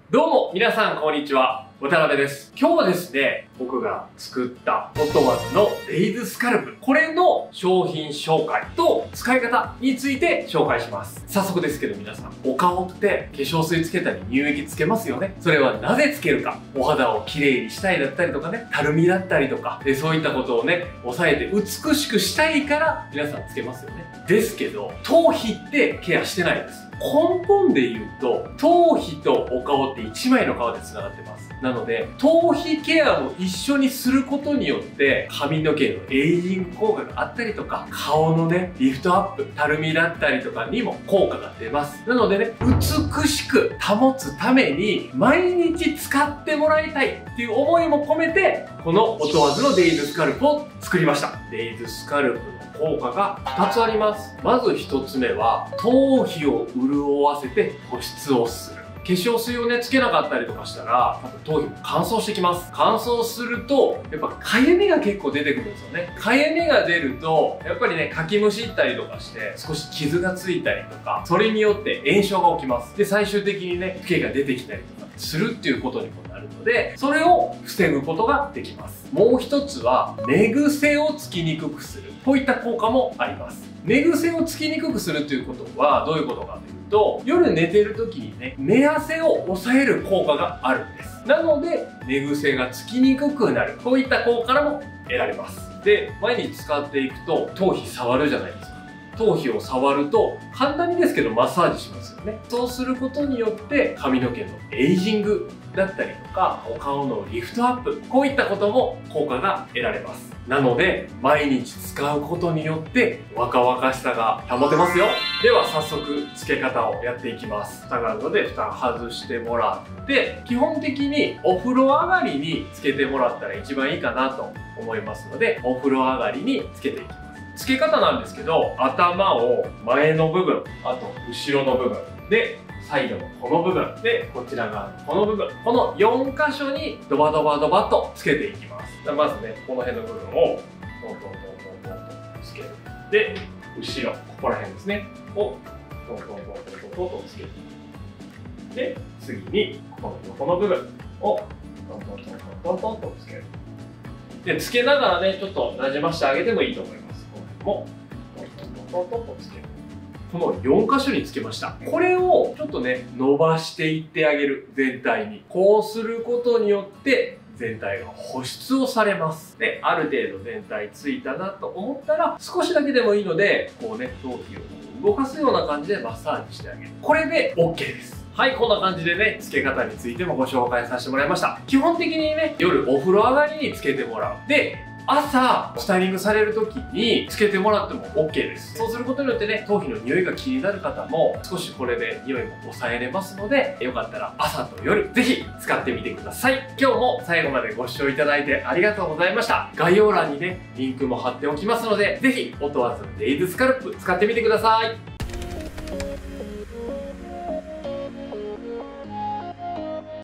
どうも、皆さんこんにちは。渡辺です。今日はですね、僕が作ったオトワズのレイズスカルプ。これの商品紹介と使い方について紹介します。早速ですけど皆さん、お顔って化粧水つけたり乳液つけますよね。それはなぜつけるか。お肌をきれいにしたいだったりとかね、たるみだったりとか、そういったことをね、抑えて美しくしたいから皆さんつけますよね。ですけど、頭皮ってケアしてないです。根本で言うと、頭皮とお顔って一枚の皮で繋がってます。なので、頭皮ケアも一緒にすることによって、髪の毛のエイジング効果があったりとか、顔のね、リフトアップ、たるみだったりとかにも効果が出ます。なのでね、美しく保つために、毎日使ってもらいたいっていう思いも込めて、このオトワズのレイズスカルプを作りました。レイズスカルプの効果が2つあります。まず1つ目は、頭皮を潤わせて保湿をする。化粧水をね、つけなかったりとかしたら、多分頭皮も乾燥してきます。乾燥すると、やっぱかゆみが結構出てくるんですよね。かゆみが出ると、やっぱりね、かきむしったりとかして、少し傷がついたりとか、それによって炎症が起きます。で、最終的にね、フケが出てきたりとかするっていうことにもなるので、それを防ぐことができます。もう一つは、寝癖をつきにくくする。こういった効果もあります。寝癖をつきにくくするということは、どういうことかというと、夜寝てる時にね、寝汗を抑える効果があるんです。なので、寝癖がつきにくくなる。こういった効果からも得られます。で、毎日使っていくと、頭皮触るじゃないですか。頭皮を触ると、簡単にですけどマッサージしますよね。そうすることによって、髪の毛のエイジングだったりとか、お顔のリフトアップ、こういったことも効果が得られます。なので、毎日使うことによって、若々しさが保てますよ。では、早速、付け方をやっていきます。蓋があるので、蓋外してもらって、基本的にお風呂上がりにつけてもらったら一番いいかなと思いますので、お風呂上がりにつけていきます。付け方なんですけど、頭を前の部分、あと後ろの部分、で、サイドのこの部分、で、こちら側のこの部分、この4箇所にドバドバドバとつけていきます。まずね、この辺の部分を、トントントントントンとつける。で、後ろ、ここら辺ですね、を、トントントントントントンとつける。で、次に、この横の部分を、トントントントントンとつける。で、つけながらね、ちょっと馴染ましてあげてもいいと思います。もトントントントンとつける。この4箇所につけました。これをちょっとね、伸ばしていってあげる。全体に。こうすることによって、全体が保湿をされます。で、ある程度全体ついたなと思ったら、少しだけでもいいので、こうね、頭皮を動かすような感じでマッサージしてあげる。これで OK です。はい、こんな感じでね、付け方についてもご紹介させてもらいました。基本的にね、夜お風呂上がりにつけてもらう。で、朝、スタイリングされる時につけてもらっても OK です。そうすることによってね、頭皮の匂いが気になる方も少しこれで匂いも抑えれますので、よかったら朝と夜、ぜひ使ってみてください。今日も最後までご視聴いただいてありがとうございました。概要欄にね、リンクも貼っておきますので、ぜひ、オトワズのレイズスカルプ使ってみてください。